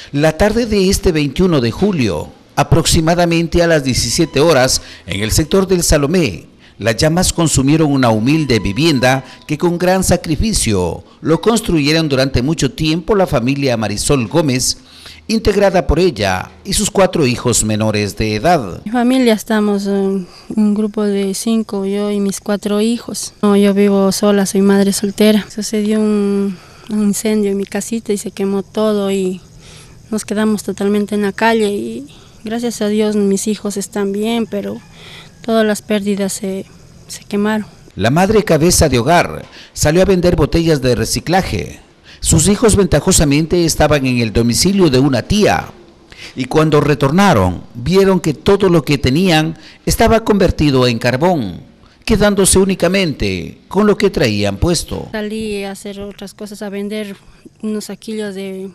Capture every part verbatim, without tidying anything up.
La tarde de este veintiuno de julio, aproximadamente a las diecisiete horas, en el sector del Salomé, las llamas consumieron una humilde vivienda que con gran sacrificio lo construyeron durante mucho tiempo la familia Marisol Gómez, integrada por ella y sus cuatro hijos menores de edad. Mi familia estamos en un grupo de cinco, yo y mis cuatro hijos. No, yo vivo sola, soy madre soltera. Sucedió un, un incendio en mi casita y se quemó todo y nos quedamos totalmente en la calle y gracias a Dios mis hijos están bien, pero todas las pérdidas se, se quemaron. La madre cabeza de hogar salió a vender botellas de reciclaje. Sus hijos ventajosamente estaban en el domicilio de una tía y cuando retornaron vieron que todo lo que tenían estaba convertido en carbón, quedándose únicamente con lo que traían puesto. Salí a hacer otras cosas, a vender unos saquillos de,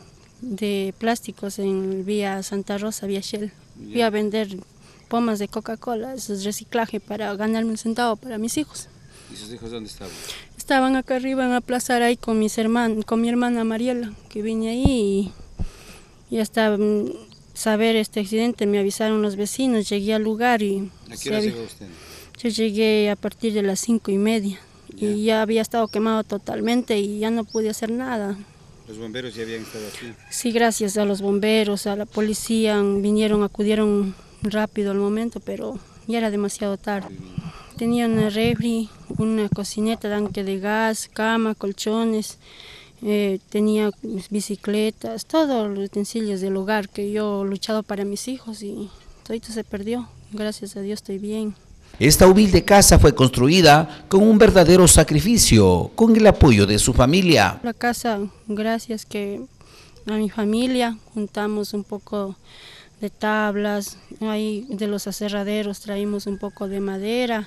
de plásticos en vía Santa Rosa, vía Shell. Fui a vender pomas de Coca-Cola, eso es reciclaje para ganarme un centavo para mis hijos. ¿Y sus hijos dónde estaban? Estaban acá arriba en la plaza ahí con mis hermanos, con mi hermana Mariela, que vine ahí y, y hasta um, saber este accidente me avisaron los vecinos, llegué al lugar y... ¿A qué hora llegó usted? Yo llegué a partir de las cinco y media yeah. y ya había estado quemado totalmente y ya no pude hacer nada. ¿Los bomberos ya habían estado aquí? Sí, gracias a los bomberos, a la policía, vinieron, acudieron rápido al momento, pero ya era demasiado tarde. Tenía una refri, una cocineta, tanque de gas, cama, colchones, eh, tenía bicicletas, todos los utensilios del hogar que yo he luchado para mis hijos y todo esto se perdió. Gracias a Dios estoy bien. Esta humilde casa fue construida con un verdadero sacrificio, con el apoyo de su familia. La casa, gracias que a mi familia, juntamos un poco de tablas, ahí de los aserraderos traímos un poco de madera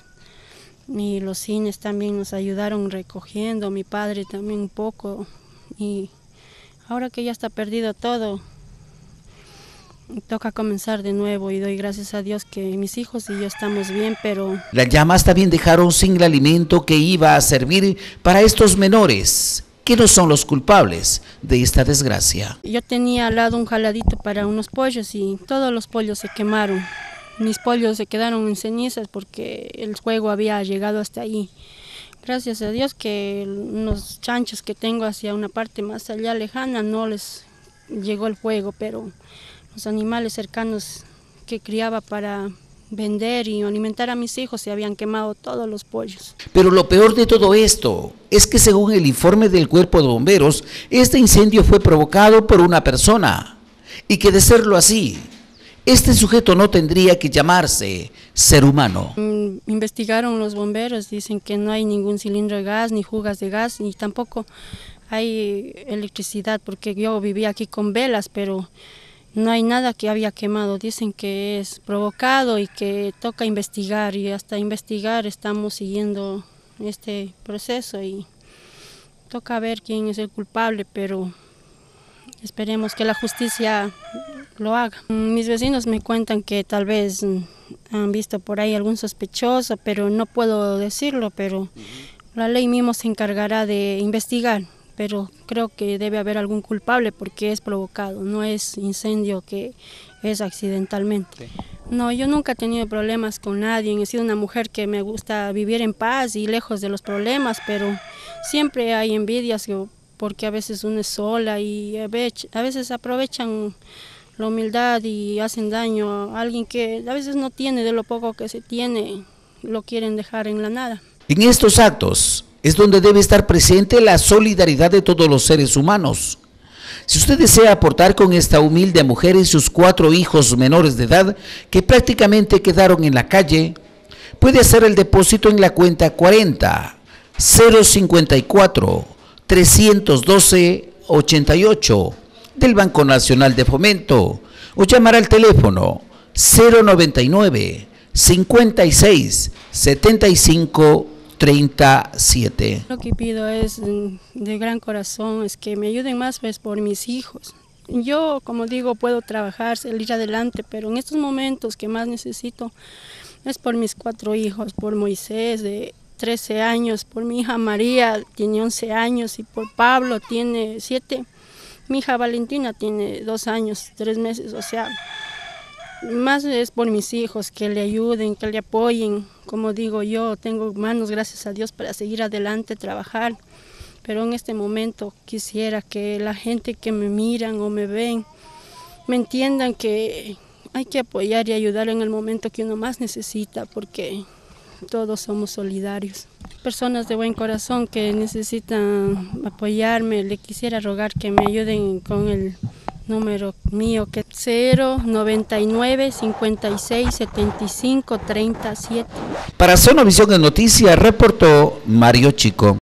y los cines también nos ayudaron recogiendo, mi padre también un poco y ahora que ya está perdido todo, toca comenzar de nuevo y doy gracias a Dios que mis hijos y yo estamos bien, pero... Las llamas también dejaron sin el alimento que iba a servir para estos menores, que no son los culpables de esta desgracia. Yo tenía al lado un jaladito para unos pollos y todos los pollos se quemaron. Mis pollos se quedaron en cenizas porque el fuego había llegado hasta ahí. Gracias a Dios que los chanchos que tengo hacia una parte más allá lejana no les llegó el fuego, pero los animales cercanos que criaba para vender y alimentar a mis hijos se habían quemado todos los pollos. Pero lo peor de todo esto es que según el informe del Cuerpo de Bomberos, este incendio fue provocado por una persona y que de serlo así, este sujeto no tendría que llamarse ser humano. Investigaron los bomberos, dicen que no hay ningún cilindro de gas, ni fugas de gas, ni tampoco hay electricidad, porque yo vivía aquí con velas, pero no hay nada que había quemado. Dicen que es provocado y que toca investigar, y hasta investigar estamos siguiendo este proceso y toca ver quién es el culpable, pero esperemos que la justicia lo haga. Mis vecinos me cuentan que tal vez han visto por ahí algún sospechoso, pero no puedo decirlo, pero la ley mismo se encargará de investigar, pero creo que debe haber algún culpable porque es provocado, no es incendio que es accidentalmente. No, yo nunca he tenido problemas con nadie, he sido una mujer que me gusta vivir en paz y lejos de los problemas, pero siempre hay envidias porque a veces uno es sola y a veces aprovechan la humildad y hacen daño a alguien que a veces no tiene, de lo poco que se tiene, lo quieren dejar en la nada. En estos actos es donde debe estar presente la solidaridad de todos los seres humanos. Si usted desea aportar con esta humilde mujer y sus cuatro hijos menores de edad que prácticamente quedaron en la calle, puede hacer el depósito en la cuenta cuarenta, cero cincuenta y cuatro, trescientos doce, ochenta y ocho del Banco Nacional de Fomento o llamar al teléfono cero noventa y nueve, cincuenta y seis, setenta y cinco, treinta y siete. Lo que pido es de gran corazón es que me ayuden más pues por mis hijos. Yo, como digo, puedo trabajar, salir adelante, pero en estos momentos que más necesito es por mis cuatro hijos, por Moisés de trece años, por mi hija María, tiene once años, y por Pablo, tiene siete. Mi hija Valentina tiene dos años, tres meses, o sea, más es por mis hijos, que le ayuden, que le apoyen. Como digo yo, tengo manos, gracias a Dios, para seguir adelante, trabajar. Pero en este momento quisiera que la gente que me miran o me ven, me entiendan que hay que apoyar y ayudar en el momento que uno más necesita, porque todos somos solidarios. Personas de buen corazón que necesitan apoyarme, le quisiera rogar que me ayuden con el número mío, que es cero noventa y nueve, cincuenta y seis, setenta y cinco, treinta y siete. Para Zona Visión en Noticias, reportó Mario Chico.